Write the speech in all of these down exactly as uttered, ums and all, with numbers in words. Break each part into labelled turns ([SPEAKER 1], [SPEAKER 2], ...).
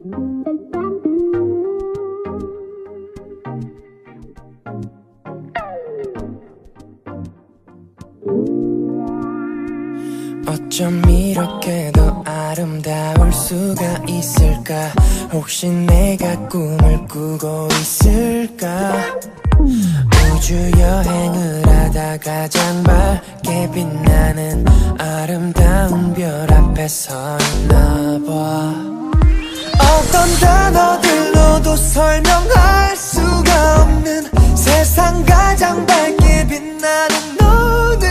[SPEAKER 1] 어쩜 이렇게도 아름다울 수가 있을까? 혹시 내가 꿈을 꾸고 있을까? 우주 여행을 하다 가장 밝게 빛나는 아름다운 별 앞에 서 있나봐. 어떤 단어들로도 설명할 수가 없는 세상 가장 밝게 빛나는 너는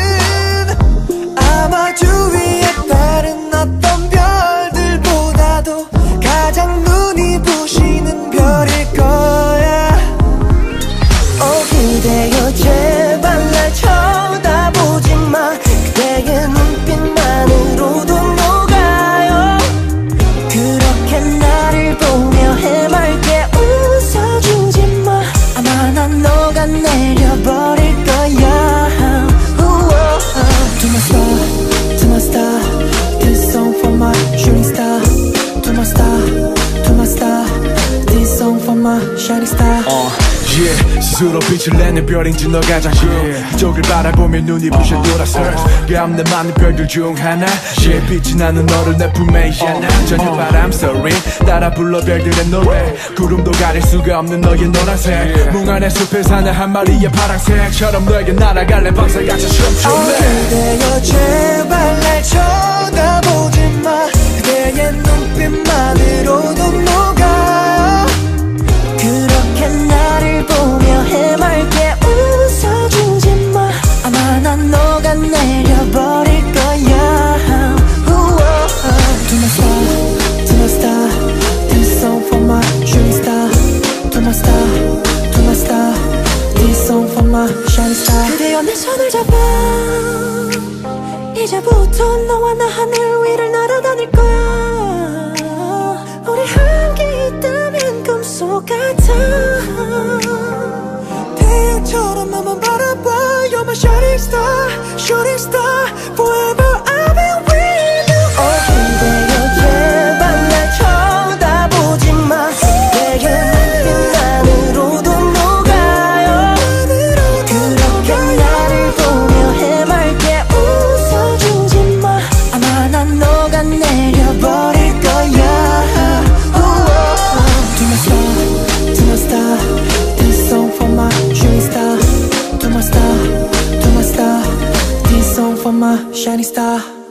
[SPEAKER 1] 아마 주위에 다른 어떤 별들보다도 가장 눈이 부시는 별일 거야. 어 그대여 제발 날 쳐다보지 마. 그대의 눈빛만으로도 녹아요. 그렇게 나를 보며 해맑게 웃어주지 마. 아마 난 녹아내려버릴 거야. To my star, to my star, this song for my shooting star. To my star, to my star, this song for my shining star.
[SPEAKER 2] uh, yeah, 스스로 빛을 내는 별인지 너가 장식 yeah. 이쪽을 바라보면 눈이 부셔 돌아서 그 앞에 많은 별들 중 하나 yeah. 빛이 나는 너를 내 품에 안아 저녁 바람 소리 따라 불러 별들의 노래 구름도 가릴 수가 없는 너의 노란색 yeah. 몽환의 숲에 사는 한 마리의 파랑새처럼 너에게 날아갈래 밤새같이 춤출래.
[SPEAKER 1] 그대여 제발 날 쳐다보지 마. 그대의 눈빛만으로도 녹아요. 그렇게 나를 보며 해맑게 웃어주지 마. 아마 난 녹아내려버릴 거야. To my star, to my star, this song for my shooting star. To my star, to my star, this song for my shining star. 그대여 내 손을 잡아. 이제부터 너와 나 하늘 위를 날아다닐 거야. 우리 함께 있다면 꿈속 같아. 태양처럼 너만 바라봐. You're my shining star, shooting star. Forever I'll be with you. 어 그대여 제발 날 쳐다보지 마. 그대의 눈빛만으로도 녹아요. 그렇게 나를 보며 해맑게 웃어주지 마. 아마 난 녹아내려버릴 거야. To my star, to my star, this song for my shooting star. To my star, to my star, this song for my shining star.